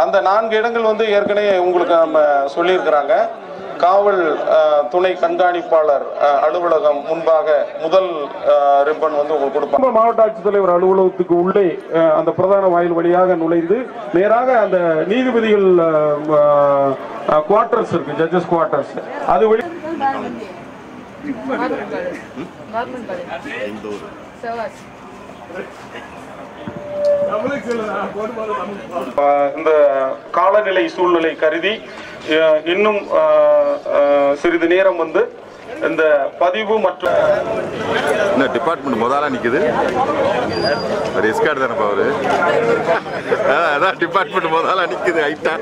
அந்த 4 இடங்கள் வந்து ஏற்கனவே உங்களுக்கு நம்ம சொல்லியிருக்கிறாங்க. காவல் துணை கண்காணிப்பாளர் அலுவலகம் முன்பாக முதல் ரிப்பன் வந்து உங்களுக்கு கொடுப்பாங்க. மாவட்ட ஆட்சித்தலைவர் அலுவலகத்துக்கு உள்ளே அந்த பிரதான வாயில் வழியாக நுழைந்து நேராக அந்த நீதிபதிகள் குவார்டர்ஸ் இருக்கு, ஜட்ஜஸ் குவார்டர்ஸ், அது வழி இந்த காலநிலை சூழ்நிலை கருதி இன்னும் சிறிது நேரம் வந்து இந்த பதிவு மற்றும் இந்த டிபார்ட்மெண்ட் முதல்ல நிக்குது. ரிஸ்க் தானப்பா அவரு, அதான் டிபார்ட்மெண்ட் முதல்ல நிக்குது. ஐட்டா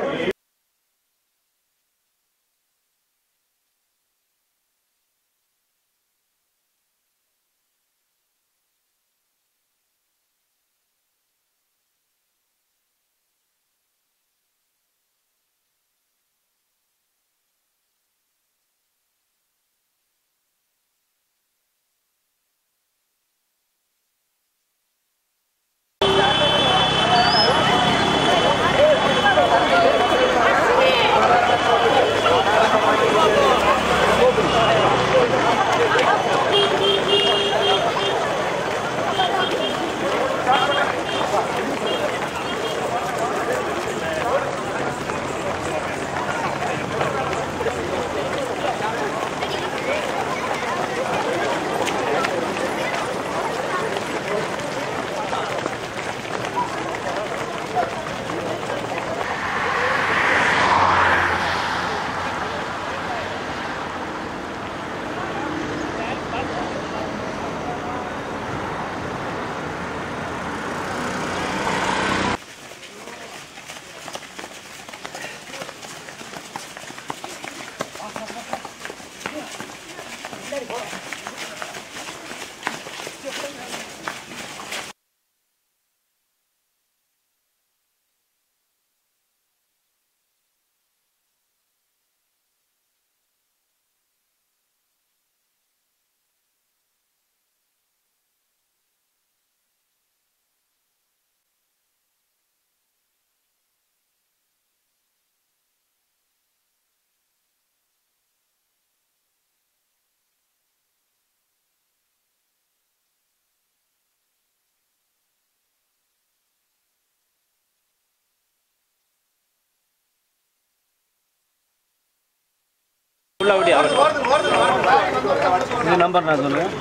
இது நம்பர் நான் சொல்லுங்க.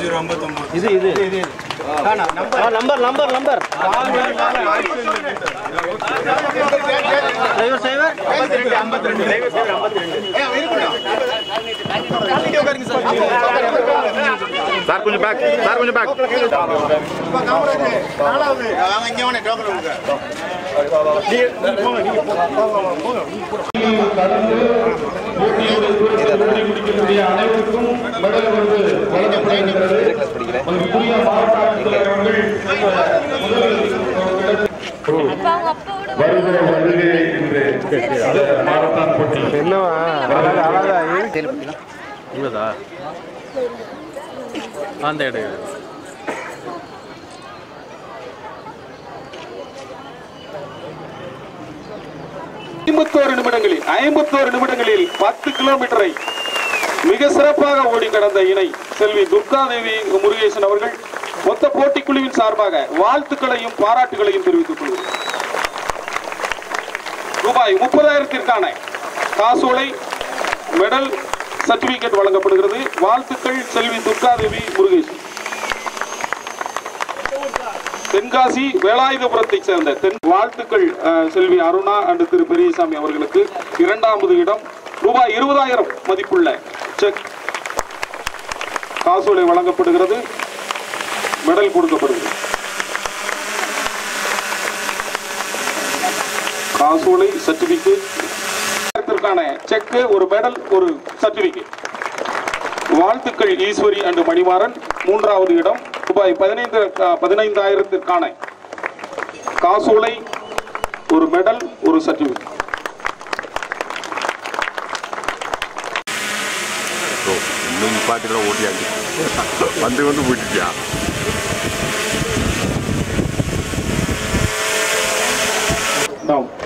0059 இது நம்பர் சைவர் சார் கொஞ்சம் பேக், சார் கொஞ்சம் பேக். அனைவருக்கும் மெடல் வந்து வழங்கப்படுகிறது. அந்த இடம் 51 நிமிடங்களில் 10 கிலோமீட்டரை மிக சிறப்பாக ஓடி கடந்த இணை செல்வி துர்காதேவி முருகேசன் அவர்கள் மொத்த போட்டிக்குழுவின் சார்பாக வாழ்த்துக்களையும் பாராட்டுகளையும் தெரிவித்துக் கொள்கிறேன். ரூபாய் 30,000ற்கான காசோலை மெடல் சர்டிபிகேட் வழங்கப்படுகிறது. வாழ்த்துக்கள் செல்வி துர்காதேவி முருகேசன். தென்காசி வேலாயுதபுரத்தை சேர்ந்த வாழ்த்துக்கள் செல்வி அருணா அண்ட் திரு பெரியசாமி அவர்களுக்கு. 2வது இடம் ரூபாய் 20,000 மதிப்புள்ள செக் காசோலை வழங்கப்படுகிறது. மெடல் கொடுக்கப்படுகிறது. காசோலை சர்டிபிகேட் செக், ஒரு மெடல், ஒரு சர்டிபிகேட். வாழ்த்துக்கள் ஈஸ்வரி அண்ட் மணிமாறன். 3வது இடம் ரூபாய் 15,000ற்கான காசோலை, ஒரு மெடல், ஒரு சர்டிபிகேட். பாட்டுல ஓட்டியாச்சு வந்து போயிட்டுச்சியா. நாம்